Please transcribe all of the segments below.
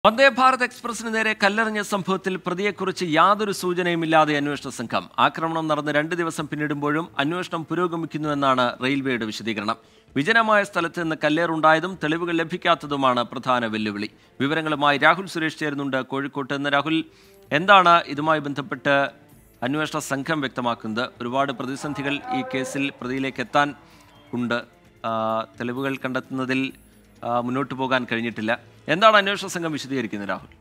വന്ദേ ഭാരത് എക്സ്പ്രസിന് നേരെ കല്ലെറിഞ്ഞ സംഭവത്തിൽ പ്രതിയെക്കുറിച്ച് യാതൊരു സൂചനയുമില്ലാതെ അന്വേഷണ സംഘം. ആക്രമണം നടന്ന് 2 ദിവസം പിന്നിടുമ്പോഴും അന്വേഷണം പുരോഗമിക്കുന്നുവെന്നാണ് റെയിൽവേയുടെ വിശദീകരണം. വിജനമായ സ്ഥലത്ത് നിന്ന് കല്ലേറുണ്ടായതും തെളിവുകൾ ലഭിക്കാത്തതുമാണ് പ്രധാന വെല്ലുവിളി. വിവരങ്ങളുമായി രാഹുൽ സുരേഷ് ചേരുന്നുണ്ട് കോഴിക്കോട്ട് നിന്ന്. രാഹുൽ, എന്താണ് ഇതുമായി ബന്ധപ്പെട്ട് അന്വേഷണ സംഘം വ്യക്തമാക്കുന്നത്? ഒരുപാട് പ്രതിസന്ധികൾ ഈ കേസിൽ പ്രതിയിലേക്ക് എത്താൻ ഉണ്ട്. തെളിവുകൾ കണ്ടെത്തുന്നതിൽ മുന്നോട്ട് പോകാൻ കഴിഞ്ഞിട്ടില്ല. എന്താണ് അന്വേഷണ സംഘം വിശദീകരിക്കുന്നത്, രാഹുൽ?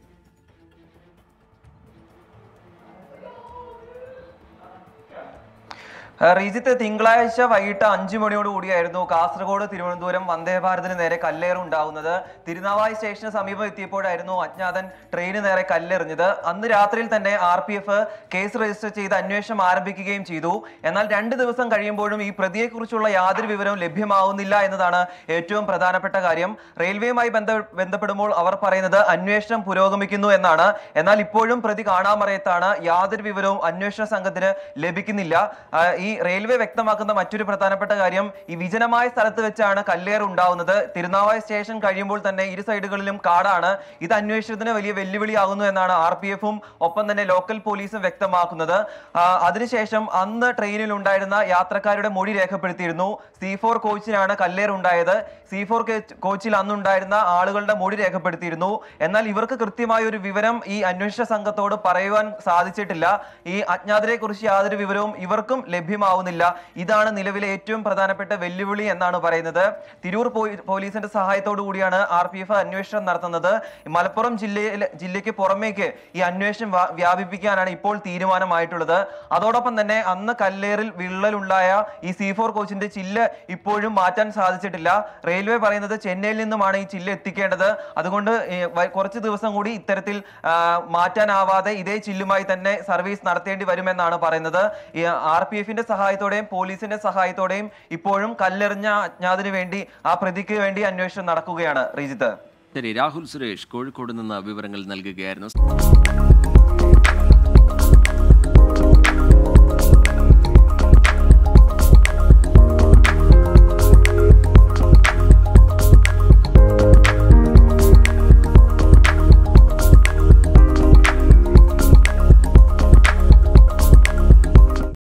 റീജിത്ത്, തിങ്കളാഴ്ച വൈകിട്ട് 5 മണിയോടുകൂടിയായിരുന്നു കാസർഗോഡ് തിരുവനന്തപുരം വന്ദേ ഭാരതിന് നേരെ കല്ലേറുണ്ടാവുന്നത്. തിരുനാവായ സ്റ്റേഷന് സമീപം എത്തിയപ്പോഴായിരുന്നു അജ്ഞാതൻ ട്രെയിന് നേരെ കല്ലെറിഞ്ഞത്. അന്ന് രാത്രിയിൽ തന്നെ RPF കേസ് രജിസ്റ്റർ ചെയ്ത് അന്വേഷണം ആരംഭിക്കുകയും ചെയ്തു. എന്നാൽ 2 ദിവസം കഴിയുമ്പോഴും ഈ പ്രതിയെക്കുറിച്ചുള്ള യാതൊരു വിവരവും ലഭ്യമാവുന്നില്ല എന്നതാണ് ഏറ്റവും പ്രധാനപ്പെട്ട കാര്യം. റെയിൽവേയുമായി ബന്ധപ്പെടുമ്പോൾ അവർ പറയുന്നത് അന്വേഷണം പുരോഗമിക്കുന്നു എന്നാണ്. എന്നാൽ ഇപ്പോഴും പ്രതി കാണാമറയത്താണ്. യാതൊരു വിവരവും അന്വേഷണ സംഘത്തിന് ലഭിക്കുന്നില്ല. ഈ റെയിൽവേ വ്യക്തമാക്കുന്ന മറ്റൊരു പ്രധാനപ്പെട്ട കാര്യം, ഈ വിജനമായ സ്ഥലത്ത് വെച്ചാണ് കല്ലേറ് ഉണ്ടാവുന്നത്. തിരുനാവായ സ്റ്റേഷൻ കഴിയുമ്പോൾ തന്നെ ഇരു സൈഡുകളിലും കാടാണ്. ഇത് അന്വേഷണത്തിന് വലിയ വെല്ലുവിളിയാകുന്നു എന്നാണ് RPF-ഉം ഒപ്പം തന്നെ ലോക്കൽ പോലീസും വ്യക്തമാക്കുന്നത്. അതിനുശേഷം അന്ന് ട്രെയിനിൽ ഉണ്ടായിരുന്ന യാത്രക്കാരുടെ മൊഴി രേഖപ്പെടുത്തിയിരുന്നു. C4 കോച്ചിനാണ് കല്ലേറുണ്ടായത്. C4 കോച്ചിൽ അന്നുണ്ടായിരുന്ന ആളുകളുടെ മൊഴി രേഖപ്പെടുത്തിയിരുന്നു. എന്നാൽ ഇവർക്ക് കൃത്യമായ ഒരു വിവരം ഈ അന്വേഷണ സംഘത്തോട് പറയുവാൻ സാധിച്ചിട്ടില്ല. ഈ അജ്ഞാതരെ കുറിച്ച് യാതൊരു വിവരവും ഇവർക്കും ലഭ്യമാവുന്നില്ല. ഇതാണ് നിലവിലെ ഏറ്റവും പ്രധാനപ്പെട്ട വെല്ലുവിളി എന്നാണ് പറയുന്നത്. തിരൂർ പോലീസിന്റെ സഹായത്തോടു കൂടിയാണ് RPF അന്വേഷണം നടത്തുന്നത്. മലപ്പുറം ജില്ലയ്ക്ക് പുറമേക്ക് ഈ അന്വേഷണം വ്യാപിപ്പിക്കാനാണ് ഇപ്പോൾ തീരുമാനമായിട്ടുള്ളത്. അതോടൊപ്പം തന്നെ അന്ന് കല്ലേറിൽ വിള്ളലുണ്ടായ ഈ C4 കോച്ചിന്റെ ചില്ല് ഇപ്പോഴും മാറ്റാൻ സാധിച്ചിട്ടില്ല. റെയിൽവേ പറയുന്നത് ചെന്നൈയിൽ നിന്നുമാണ് ഈ ചില്ല് എത്തിക്കേണ്ടത്. അതുകൊണ്ട് കുറച്ച് ദിവസം കൂടി ഇത്തരത്തിൽ മാറ്റാനാവാതെ ഇതേ ചില്ലുമായി തന്നെ സർവീസ് നടത്തേണ്ടി വരുമെന്നാണ് പറയുന്നത്. RPF-ന്റെ സഹായത്തോടെയും പോലീസിന്റെ സഹായത്തോടെയും ഇപ്പോഴും കല്ലെറിഞ്ഞ അജ്ഞാതിന് വേണ്ടി, ആ പ്രതിക്ക് വേണ്ടി അന്വേഷണം നടക്കുകയാണ്. റീജിത്ത്, ശരി. രാഹുൽ സുരേഷ് കോഴിക്കോട് നിന്ന് വിവരങ്ങൾ നൽകുകയായിരുന്നു.